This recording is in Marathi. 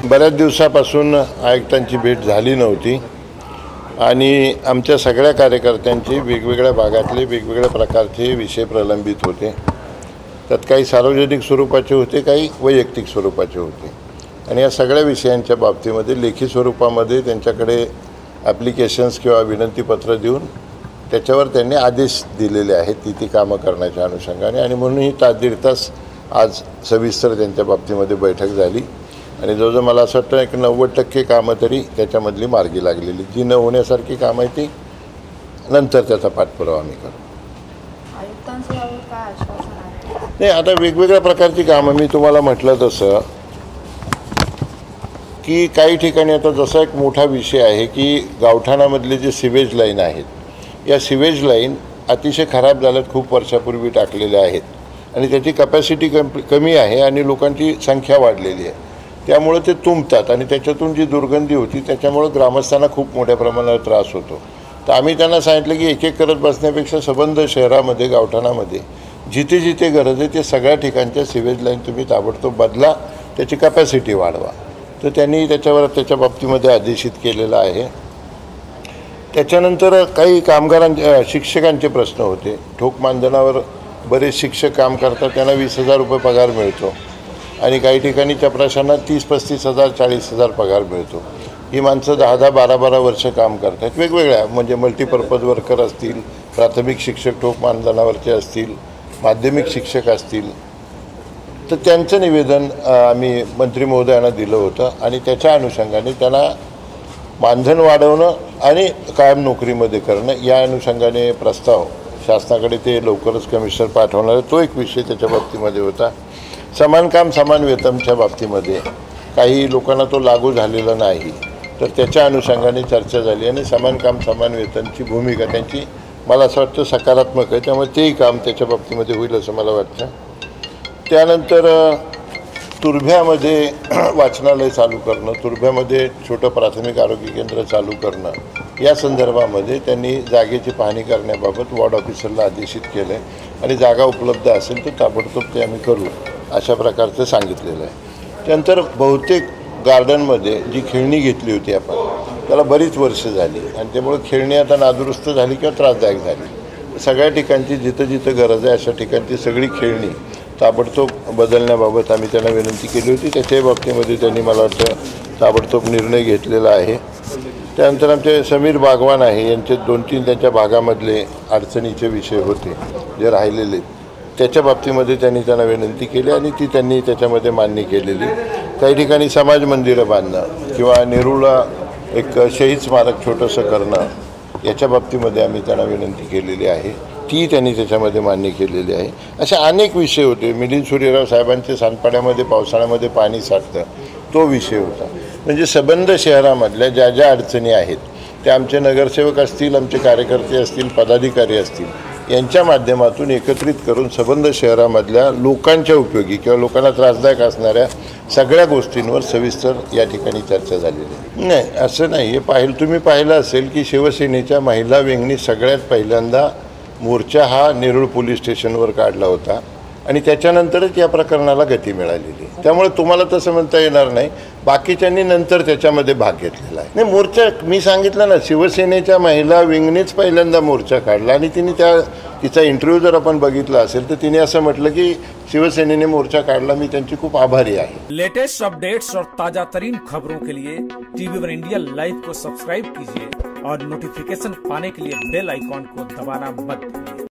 बऱ्याच दिवसापासून आयुक्तांची भेट झाली नव्हती आणि आमच्या सगळ्या कार्यकर्त्यांची वेगवेगळ्या भागातले वेगवेगळ्या प्रकारचे विषय प्रलंबित होते। त्यात काही सार्वजनिक स्वरूपाचे होते, काही वैयक्तिक स्वरूपाचे होते आणि या सगळ्या विषयांच्या बाबतीमध्ये लेखी स्वरूपामध्ये त्यांच्याकडे ॲप्लिकेशन्स किंवा विनंतीपत्र देऊन त्याच्यावर त्यांनी आदेश दिलेले आहेत ती कामं करण्याच्या अनुषंगाने आणि म्हणून ही दीड तास आज सविस्तर त्यांच्या बाबतीमध्ये बैठक झाली आणि जवळजवळ मला असं वाटतं एक 90% कामं तरी त्याच्यामधली मार्गी लागलेली, जी न होण्यासारखी कामं आहे ती नंतर त्याचा पाठपुरावा आम्ही करू। नाही, आता वेगवेगळ्या प्रकारची कामं मी तुम्हाला म्हटलं तसं की काही ठिकाणी आता जसा एक मोठा विषय आहे की गावठाणामधले जे सिवेज लाईन आहेत, या सिवेज लाईन अतिशय खराब झाल्यात, खूप वर्षापूर्वी टाकलेल्या आहेत आणि त्याची कॅपॅसिटी कमी आहे आणि लोकांची संख्या वाढलेली आहे, त्यामुळे ते तुंबतात आणि त्याच्यातून जी दुर्गंधी होती त्याच्यामुळे ग्रामस्थांना खूप मोठ्या प्रमाणावर त्रास होतो। तर आम्ही त्यांना सांगितलं की एक एक करत बसण्यापेक्षा संबंध शहरामध्ये गावठाणामध्ये जिथे जिथे गरज आहे ते सगळ्या ठिकाणच्या सिवेज लाईन तुम्ही ताबडतोब बदला, त्याची कॅपॅसिटी वाढवा। तर त्यांनी त्याच्या बाबतीमध्ये आदेशित केलेलं आहे। त्याच्यानंतर काही शिक्षकांचे प्रश्न होते। ठोक मानधनावर बरेच शिक्षक काम करतात, त्यांना 20,000 रुपये पगार मिळतो आणि काही ठिकाणी चपराशांना 30-35 हजार 40,000 पगार मिळतो। ही माणसं 10-10, 12-12 वर्ष काम करतात, वेगवेगळ्या म्हणजे मल्टीपर्पज वर्कर असतील, प्राथमिक शिक्षक ठोक मानधनावरचे असतील, माध्यमिक शिक्षक असतील। तर त्यांचं निवेदन आम्ही मंत्री महोदयांना दिलं होतं आणि त्याच्या अनुषंगाने त्यांना मानधन वाढवणं आणि कायम नोकरीमध्ये करणं या अनुषंगाने प्रस्ताव शासनाकडे ते लवकरच कमिशनर पाठवणार आहे, तो एक विषय त्याच्या बाबतीमध्ये होता। समान काम समान वेतनच्या बाबतीमध्ये काही लोकांना तो लागू झालेला नाही, तर त्याच्या अनुषंगाने चर्चा झाली आणि समान काम समान वेतनची भूमिका त्यांची मला असं वाटतं सकारात्मक आहे, त्यामुळे तेही काम त्याच्या बाबतीमध्ये होईल असं मला वाटतं। त्यानंतर तुर्भ्यामध्ये वाचनालय चालू करणं, तुर्भ्यामध्ये छोटं प्राथमिक आरोग्य केंद्र चालू करणं या संदर्भामध्ये त्यांनी जागेची पाहणी करण्याबाबत वॉर्ड ऑफिसरला आदेशित केलं आहे आणि जागा उपलब्ध असेल तर ताबडतोब ते आम्ही करू अशा प्रकारचं सांगितलेलं आहे। त्यानंतर बहुतेक गार्डनमध्ये जी खेळणी घेतली होती आपण त्याला बरीच वर्ष झाली आणि त्यामुळे खेळणी आता नादुरुस्त झाली किंवा त्रासदायक झाली। सगळ्या ठिकाणची जिथं जिथं गरज आहे अशा ठिकाणची सगळी खेळणी ताबडतोब बदलण्याबाबत आम्ही त्यांना विनंती केली होती, त्याच्याही बाबतीमध्ये त्यांनी मला वाटतं ताबडतोब निर्णय घेतलेला आहे। त्यानंतर आमचे समीर बागवान आहे, यांचे 2-3 त्यांच्या भागामधले अडचणीचे विषय होते जे राहिलेले, त्याच्या बाबतीमध्ये त्यांना विनंती केली आणि ती त्यांनी त्याच्यामध्ये मान्य केलेली। काही ठिकाणी समाज मंदिरं बांधणं किंवा नेरूळला एक शहीद स्मारक छोटंसं करणं याच्या बाबतीमध्ये आम्ही त्यांना विनंती केलेली आहे, ती त्यांनी त्याच्यामध्ये मान्य केलेली आहे। असे अनेक विषय होते। मिलिंद सूर्यराव साहेबांचे सांडपाड्यामध्ये पावसाळ्यामध्ये पाणी साठतं तो विषय होता। म्हणजे संबंध शहरामधल्या ज्या ज्या अडचणी आहेत त्या आमचे नगरसेवक असतील, आमचे कार्यकर्ते असतील, पदाधिकारी असतील, यांच्या माध्यमातून एकत्रित करून संबंध शहरामधल्या लोकांच्या उपयोगी किंवा लोकांना त्रासदायक असणाऱ्या सगळ्या गोष्टींवर सविस्तर या ठिकाणी चर्चा झालेली आहे। नाही, असं नाही, हे तुम्ही पाहिलं असेल की शिवसेनेच्या महिला विंगनी सगळ्यात पहिल्यांदा मोर्चा हा नेरूळ पोलीस स्टेशनवर काढला होता आणि त्याच्यानंतरच या प्रकरणाला गती मिळालेली, त्यामुळे तुम्हाला तसं म्हणता येणार नाही बाकीच्यांनी नंतर त्याच्यामध्ये भाग घेतलेला आहे। नाही, मोर्चा मी सांगितलं ना, शिवसेनेच्या महिला विंगनीच पहिल्यांदा मोर्चा काढला आणि तिचा इंटरव्ह्यू जर आपण बघितला असेल तर तिने असं म्हटलं की शिवसेनेने मोर्चा काढला, मी त्यांची खूप आभारी आहे। लेटेस्ट अपडेट्स और ताजा तरीन खबरों के लिए TV1 इंडिया लाइव को सब्सक्राइब कीजिए और नोटिफिकेशन पाने के लिए बेल आइकॉन को दबाना मत भूलिए।